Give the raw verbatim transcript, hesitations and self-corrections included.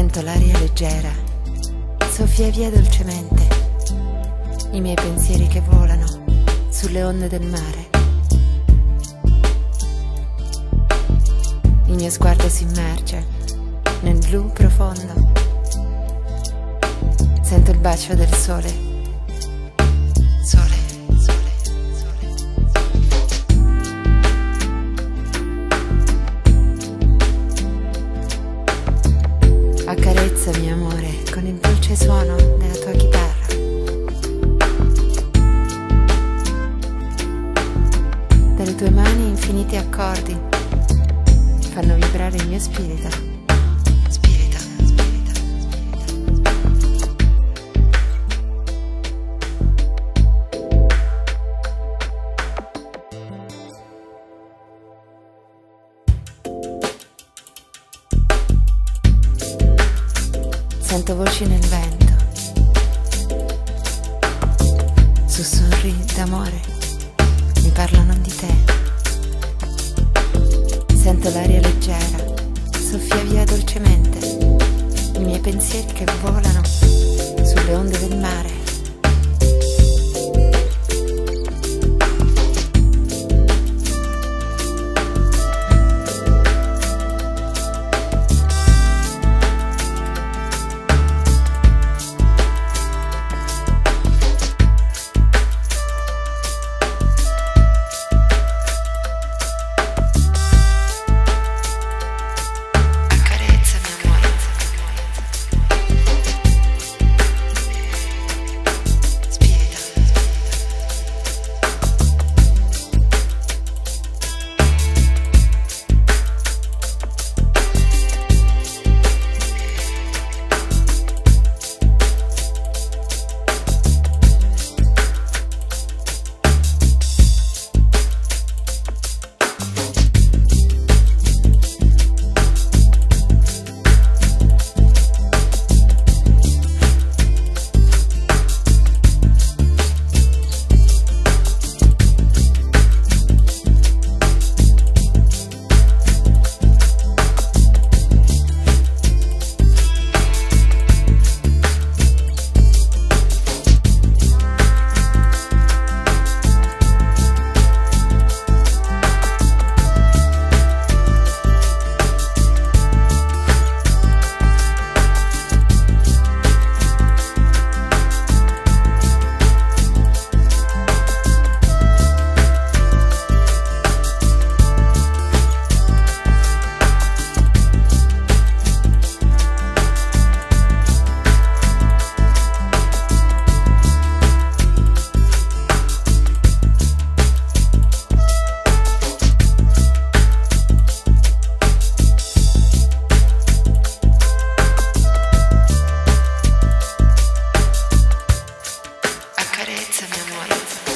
Sento l'aria leggera, soffia via dolcemente, i miei pensieri che volano sulle onde del mare. Il mio sguardo si immerge nel blu profondo. Sento il bacio del sole. Sole, sole, sole. Accarezzami, amore, con il dolce suono della tua chitarra. Dalle tue mani infiniti accordi fanno vibrare il mio spirito. Spirito, spirito, spirito. Sento voci nel vento, sussurri d'amore, mi parlano di te. Sento l'aria leggera, soffia via dolcemente, i miei pensieri che volano sulle onde del mare. Accarezzami, amore.